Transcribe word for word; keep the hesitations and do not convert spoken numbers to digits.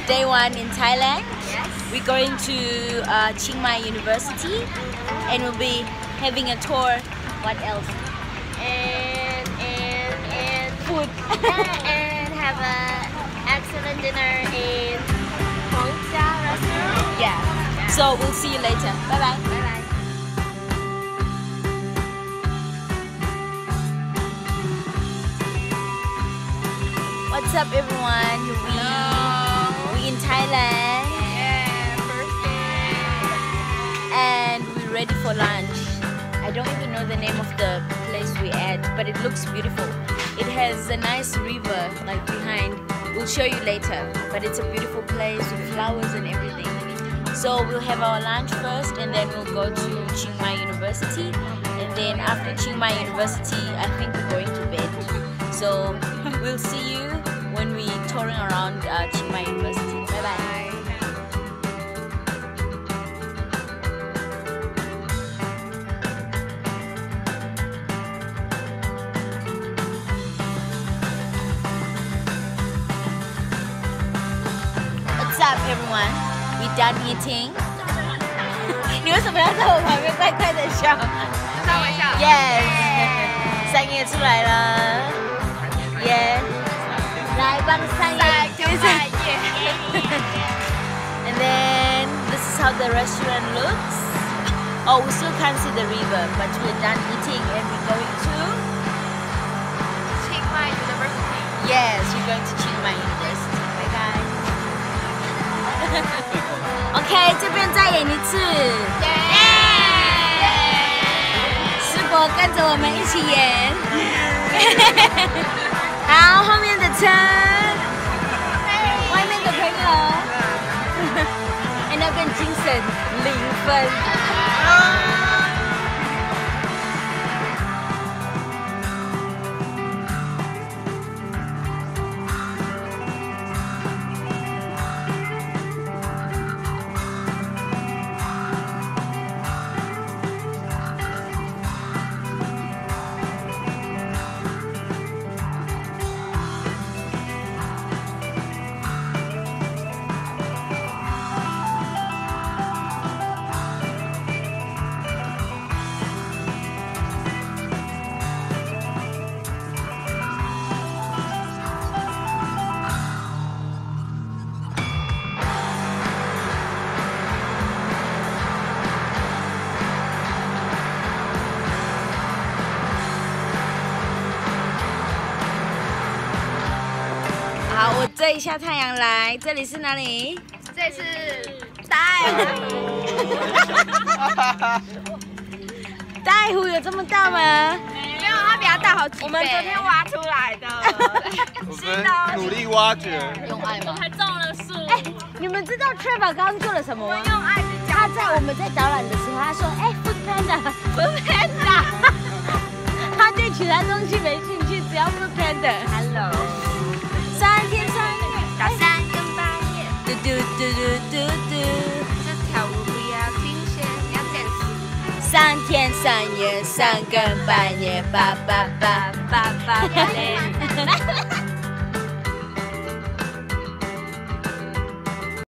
day one in Thailand. Yes. We're going to uh, Chiang Mai University, and we'll be having a tour. What else? And and and Food. and have a excellent dinner in Hongxia restaurant. Yeah. So we'll see you later. Bye bye. Bye bye. What's up, everyone? We we in Thailand, Yeah, first day. and we're ready for lunch. I don't even know the name of the place we're at, but it looks beautiful. It has a nice river like behind. We'll show you later, but it's a beautiful place with flowers and everything. So we'll have our lunch first, and then we'll go to Chiang Mai University, and then after Chiang Mai University, I think we're going to bed. So we'll see you when we're touring around uh, Chiang Mai University. Bye bye. What's up, everyone? We done eating. 你为什么要在我旁边快快的笑？ 开玩笑。 Yes， 三叶出来了。耶！来帮三叶就三叶。 And then this is how the restaurant looks. Oh, we still can't see the river, but we're done eating and we're going to. Chiang Mai University. Yes, we're going to Chiang Mai University. Bye guys. OK， 这边再演一次。 耶！ 师伯跟着我们一起演。好，后面的车，外面的朋友，哎，那边精神零分。好，我遮一下太阳来，这里是哪里？ 这是大大湖有这么大吗？ 没有，它比它大好几倍。我们昨天挖出来的。 我们努力挖掘。 用爱吗？ 还种了树。 哎，你们知道 Trevor 刚刚做了什么吗？ 用爱去教他在我们在导览的时候，他说：“哎 ，Food Panda，Food Panda。”他对其他东西没兴趣，只要 Food Panda。Hello。三天三夜， 到三更半夜。 嘟嘟嘟嘟嘟嘟。 这跳舞不要停歇，要 dance。 三天三夜，三更半夜，八八八八八八。